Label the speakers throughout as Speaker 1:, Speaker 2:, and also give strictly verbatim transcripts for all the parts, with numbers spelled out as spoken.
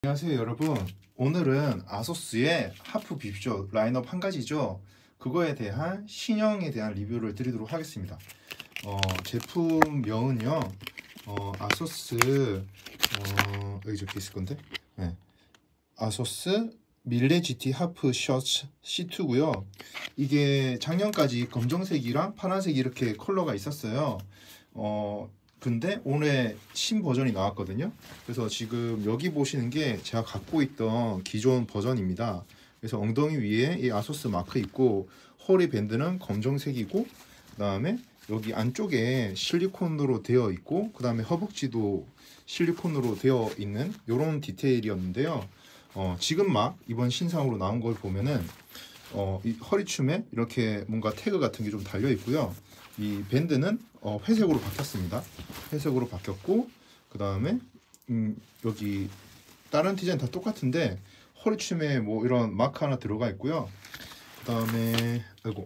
Speaker 1: 안녕하세요 여러분. 오늘은 아소스의 하프 빕쇼 라인업 한 가지죠. 그거에 대한 신형에 대한 리뷰를 드리도록 하겠습니다. 어, 제품명은요 어, 아소스 어, 여기 적혀 있을 건데 네. 아소스 밀레 지티 하프 셔츠 씨투고요 이게 작년까지 검정색이랑 파란색 이렇게 컬러가 있었어요. 어, 근데 올해 신 버전이 나왔거든요. 그래서 지금 여기 보시는 게 제가 갖고 있던 기존 버전입니다. 그래서 엉덩이 위에 이 아소스 마크 있고 허리 밴드는 검정색이고 그 다음에 여기 안쪽에 실리콘으로 되어 있고 그 다음에 허벅지도 실리콘으로 되어 있는 이런 디테일이었는데요. 어, 지금 막 이번 신상으로 나온 걸 보면은 어, 이 허리춤에 이렇게 뭔가 태그 같은 게 좀 달려 있고요. 이 밴드는 어, 회색으로 바뀌었습니다. 회색으로 바뀌었고 그 다음에 음, 여기 다른 디자인 다 똑같은데 허리춤에 뭐 이런 마크 하나 들어가 있고요. 그 다음에 아이고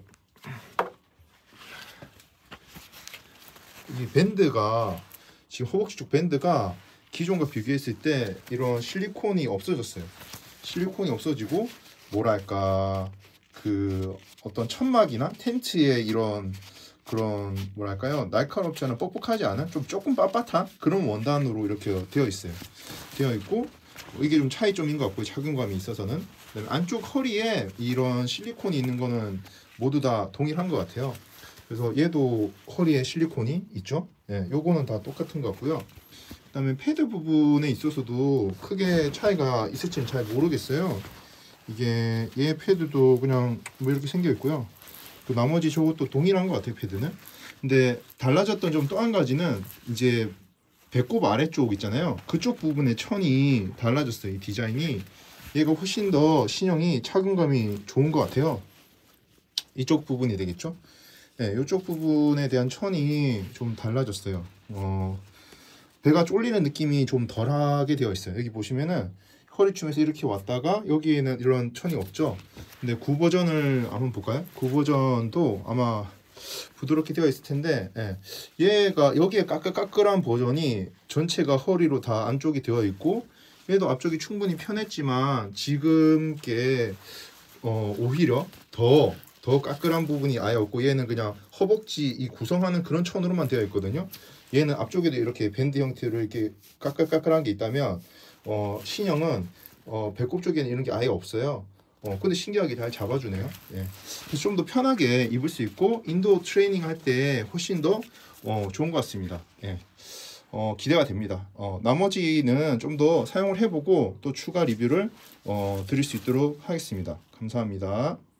Speaker 1: 이 밴드가 지금 허벅지 쪽 밴드가 기존과 비교했을 때 이런 실리콘이 없어졌어요. 실리콘이 없어지고 뭐랄까 그 어떤 천막이나 텐트에 이런 그런 뭐랄까요 날카롭지 않은 뻑뻑하지 않은 좀 조금 빳빳한 그런 원단으로 이렇게 되어 있어요. 되어 있고 이게 좀 차이점인 것 같고요. 착용감이 있어서는. 그다음에 안쪽 허리에 이런 실리콘이 있는 거는 모두 다 동일한 것 같아요. 그래서 얘도 허리에 실리콘이 있죠. 예, 요거는 다 똑같은 것 같고요. 그 다음에 패드 부분에 있어서도 크게 차이가 있을지는 잘 모르겠어요. 이게 얘 패드도 그냥 뭐 이렇게 생겨 있고요. 또 나머지 저것도 동일한 것 같아요. 패드는. 근데 달라졌던 점 또 한 가지는 이제 배꼽 아래쪽 있잖아요. 그쪽 부분의 천이 달라졌어요. 이 디자인이 얘가 훨씬 더 신형이 착용감이 좋은 것 같아요. 이쪽 부분이 되겠죠. 네, 이쪽 부분에 대한 천이 좀 달라졌어요. 어, 배가 쫄리는 느낌이 좀 덜하게 되어 있어요. 여기 보시면은 허리춤에서 이렇게 왔다가 여기에는 이런 천이 없죠. 근데 구 버전을 한번 볼까요? 구 버전도 아마 부드럽게 되어 있을 텐데 예. 얘가 여기에 까끌까끌한 버전이 전체가 허리로 다 안쪽이 되어 있고 얘도 앞쪽이 충분히 편했지만 지금 게 어, 오히려 더 더 까끌한 부분이 아예 없고 얘는 그냥 허벅지 이 구성하는 그런 천으로만 되어 있거든요. 얘는 앞쪽에도 이렇게 밴드 형태로 이렇게 까끌까끌한 게 있다면 어, 신형은 어, 배꼽 쪽에는 이런 게 아예 없어요. 어, 근데 신기하게 잘 잡아주네요. 예. 그래서 좀 더 편하게 입을 수 있고 인도어 트레이닝 할 때 훨씬 더 어, 좋은 것 같습니다. 예. 어, 기대가 됩니다. 어, 나머지는 좀 더 사용을 해보고 또 추가 리뷰를 어, 드릴 수 있도록 하겠습니다. 감사합니다.